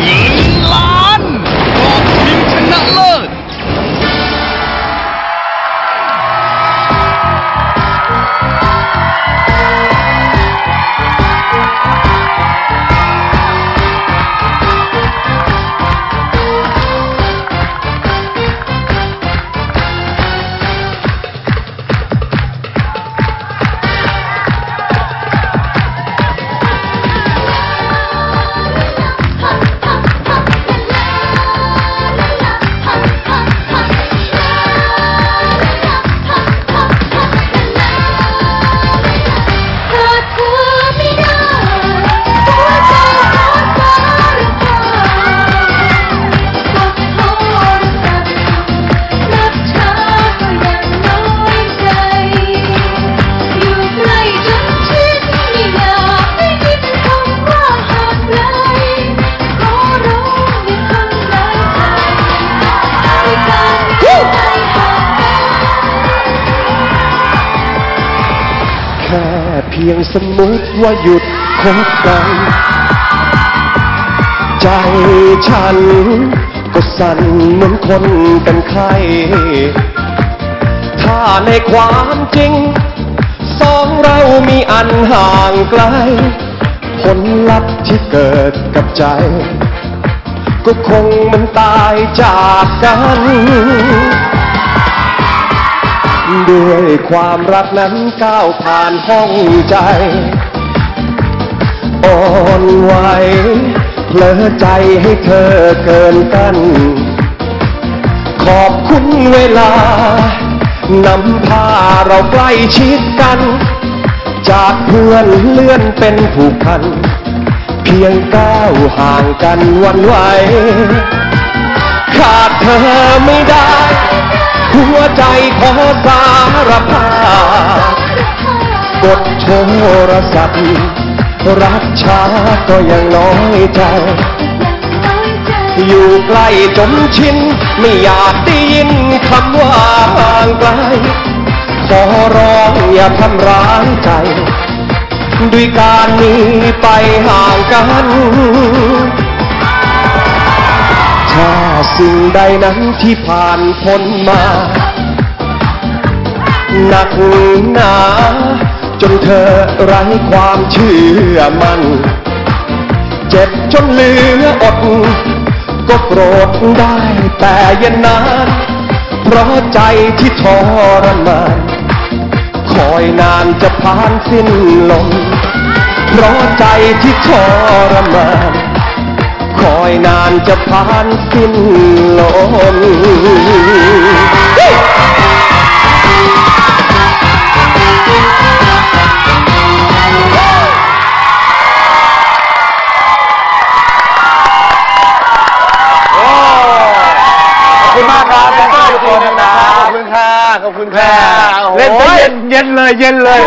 เงินล้านรอบชิงชนะเลิศเพียงสมมุติว่าหยุดคบกันใจฉันก็สั่นเหมือนคนเป็นไข้ถ้าในความจริงสองเรามีอันห่างไกลผลลัพธ์ที่เกิดกับใจก็คงมันตายจากกันด้วยความรักนั้นก้าวผ่านห้องใจอ่อนไหวเพลอใจให้เธอเกินกันขอบคุณเวลานำพาเราใกล้ชิดกันจากเพื่อนเลื่อนเป็นผูกพันเพียงก้าวห่างกันวันไหวขาดเธอไม่ได้หัวใจขอสารภาพกดโทรศัพท์รักช้าก็ยังน้อยใจอยู่ใกล้จนชินไม่อยากได้ยินคำว่าห่างไกลขอร้องอย่าทำร้ายใจด้วยการหนีไปห่างกันถ้าสิ่งใดนั้นที่ผ่านพ้นมาหนักหนาจนเธอไร้ความเชื่อมั่นเจ็บจนเหลืออดก็โกรธได้แต่อย่านานเพราะใจที่ทรมานคอยนานจะผ่านสิ้นลมเพราะใจที่ทรมานคอยนานจะผ่านสิ้นลมขอบคุณมากครับทุกคนนะขอบคุณค่ะขอบคุณค่ะเล่นไปเย็นเลยเย็นเลย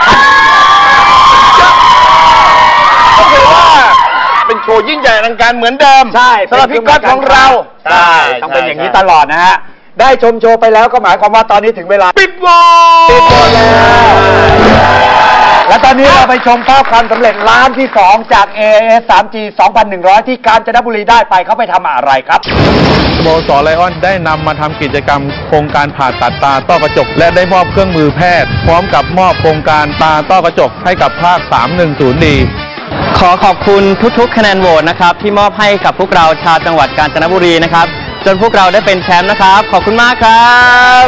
ก็คือว่าเป็นโชว์ยิ่งใหญ่อลังการเหมือนเดิมใช่สำหรับพี่ก๊อตของเราใช่ต้องเป็นอย่างนี้ตลอดนะฮะได้ชมโชว์ไปแล้วก็หมายความว่าตอนนี้ถึงเวลาปิดวอลแล้วและตอนนี้เราไปชมภาพความสำเร็จล้านที่2จาก AIS 3G 2100 ที่กาญจนบุรีได้ไปเขาไปทำอะไรครับสโมสรไลออนได้นำมาทำกิจกรรมโครงการผ่าตัดตาต้อกระจกและได้มอบเครื่องมือแพทย์พร้อมกับมอบโครงการตาต้อกระจกให้กับภาค 310D ขอขอบคุณทุกๆคะแนนโหวตนะครับที่มอบให้กับพวกเราชาวจังหวัดกาญจนบุรีนะครับจนพวกเราได้เป็นแชมป์นะครับขอบคุณมากครับ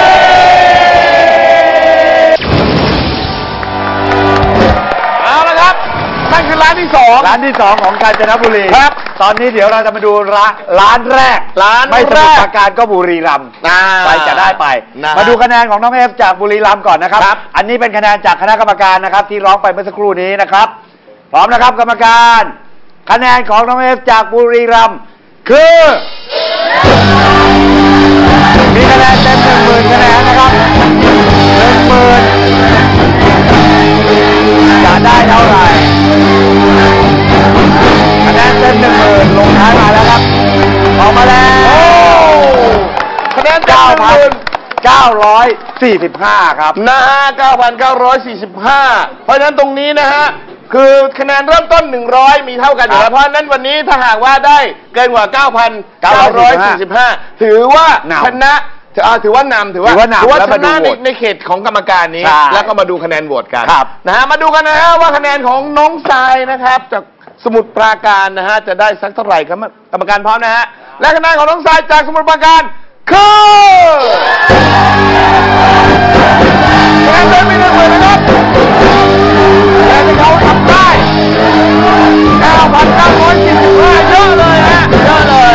เอาละครับนั่นคือร้านที่2 ของกาญจนบุรีครับตอนนี้เดี๋ยวเราจะมาดูร้านแรกไม่สมุทรปราการก็บุรีรัมย์ไปจะได้ไปมาดูคะแนนของน้องเอฟจากบุรีรัมย์ก่อนนะครับอันนี้เป็นคะแนนจากคณะกรรมการนะครับที่ร้องไปเมื่อสักครู่นี้นะครับพร้อมนะครับกรรมการคะแนนของน้องเอฟจากบุรีรัมย์คือมีคะแนนเต็ม 10,000 คะแนนนะครับ 10,000 จะได้เท่าไหร่คะแนนเต็ม 10,000 ลงท้ายมาแล้วครับออกมาแล้วคะแนน 9,945 ครับนะฮะ 9,945 เพราะฉะนั้นตรงนี้นะฮะคือคะแนนเริ่มต้น100มีเท่ากันอยู่แล้วเพราะฉะนั้นวันนี้ถ้าหากว่าได้เกินกว่า 9,945 ถือว่าชนะถือว่านำถือว่าชนะในเขตของกรรมการนี้แล้วก็มาดูคะแนนโหวตกันนะฮะมาดูกันนะฮะว่าคะแนนของน้องทรายนะครับจากสมุทรปราการนะฮะจะได้สักเท่าไหร่ครับกรรมการพร้อมนะฮะและคะแนนของน้องทรายจากสมุทรปราการคือคะแนนเดินไม่เดินเลยนะครับแต่ที่เขาทำได้9,945เยอะเลยฮะเยอะเลย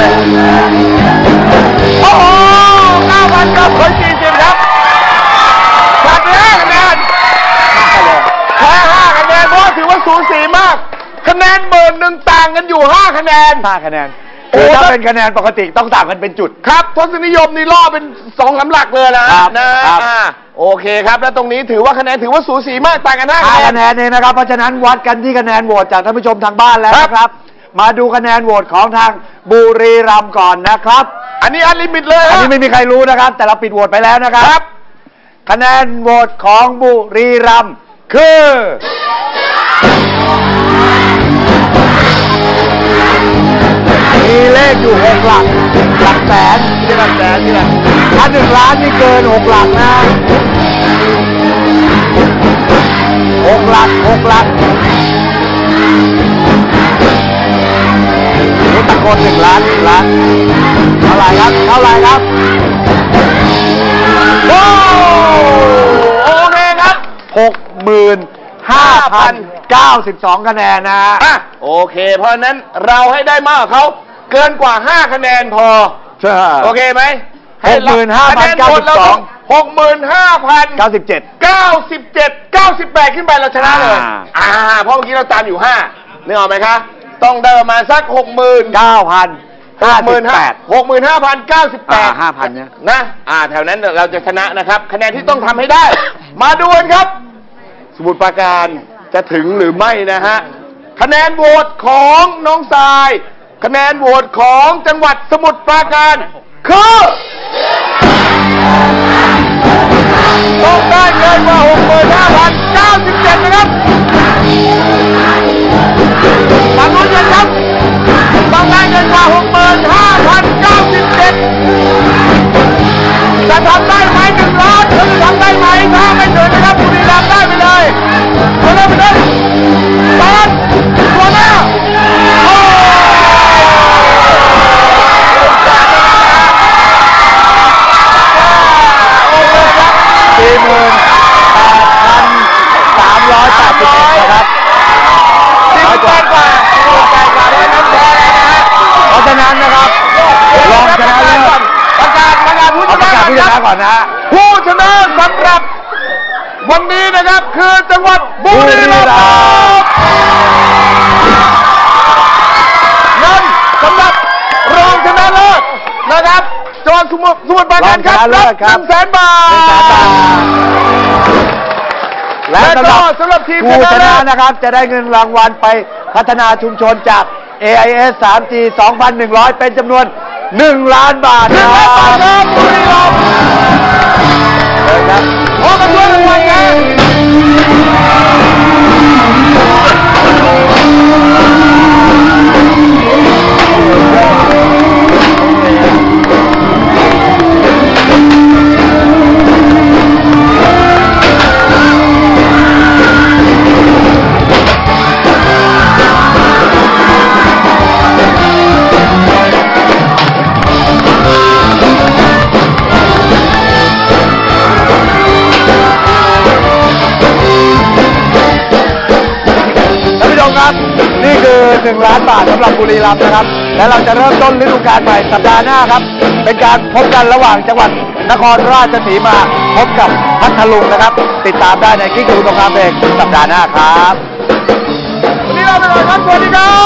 โอ้โห9,940ครับขาดไป5คะแนนแค่5คะแนนเพราะถือว่าสูสีมากคะแนนหมื่นหนึ่งต่างกันอยู่5คะแนน 5 คะแนนถ้าเป็นคะแนนปกติต้องต่างกันเป็นจุดครับทศนิยมนี่ล่อเป็น2 หลักเลยนะโอเคครับและตรงนี้ถือว่าคะแนนถือว่าสูสีมากต่างกัน5 คะแนนเองนะครับเพราะฉะนั้นวัดกันที่คะแนนโหวตจากท่านผู้ชมทางบ้านแล้วนะครับมาดูคะแนนโหวตของทางบุรีรัมย์ก่อนนะครับอันนี้อันลิมิตเลยอันนี้ไม่มีใครรู้นะครับแต่เราปิดโหวตไปแล้วนะครับคะแนนโหวตของบุรีรัมย์คือมีเลขอยู่6 หลักแสนที่หลักแสนนี่แหละถ้า1 ล้านนี่เกิน6 หลักนะ6 หลักตะโกน1 ล้านเท่าไหร่ครับโอ้โอเคครับ 65,092 คะแนนนะโอเคเพราะนั้นเราให้ได้มากกว่าเขาเกินกว่า5 คะแนนพอโอเคไหม 65,092 65,097 98ขึ้นไปเราชนะเลยเพราะเมื่อกี้เราตามอยู่5นึกออกไหมคะต้องได้ประมาณสัก65,098 5,000เนี่ยนะแถวนั้นเราจะชนะนะครับคะแนนที่ต้องทำให้ได้มาดูกันครับสมุทรปราการจะถึงหรือไม่นะฮะคะแนนโหวตของน้องทรายคะแนนโหวตของจังหวัดสมุทรปราการคือต้องได้เกินกว่า65,097นะครับมาลุ้นกันครับต้องได้เกินกว่า65,097จะทำได้ไหม1 ล้านจะทำได้ไหมถ้าไม่ถึงนะครับบุรีรัมย์ได้ไปเลยตัวหน้านะครับ48กว่าเพราะฉะนั้นนะครับรองชนะเลิศประกาศผู้ชนะก่อนนะผู้ชนะสำหรับวันนี้นะครับคือจังหวัดบุรีรัมย์นั่นสำหรับรองชนะเลิศนะครับจังหวัดสมุทรปราการครับรับ100,000 บาทและสำหรับทีมผู้ชนะนะครับจะได้เงินรางวัลไปพัฒนาชุมชนจาก AIS 3G 2,100 เป็นจำนวน1 ล้านบาทครับบุรีรัมย์ครับขอกันด้วยรางวัลกันนี่คือ1 ล้านบาทสำหรับบุรีรัมย์นะครับและเราจะเริ่มต้นฤดูกาลใหม่สัปดาห์หน้าครับเป็นการพบกันระหว่างจังหวัดนครราชสีมาพบกับพัทลุงนะครับติดตามได้ในกิ๊กดูตรงคาเฟ่สัปดาห์หน้าครับวันนี้เราไปก่อนครับสวัสดีครับ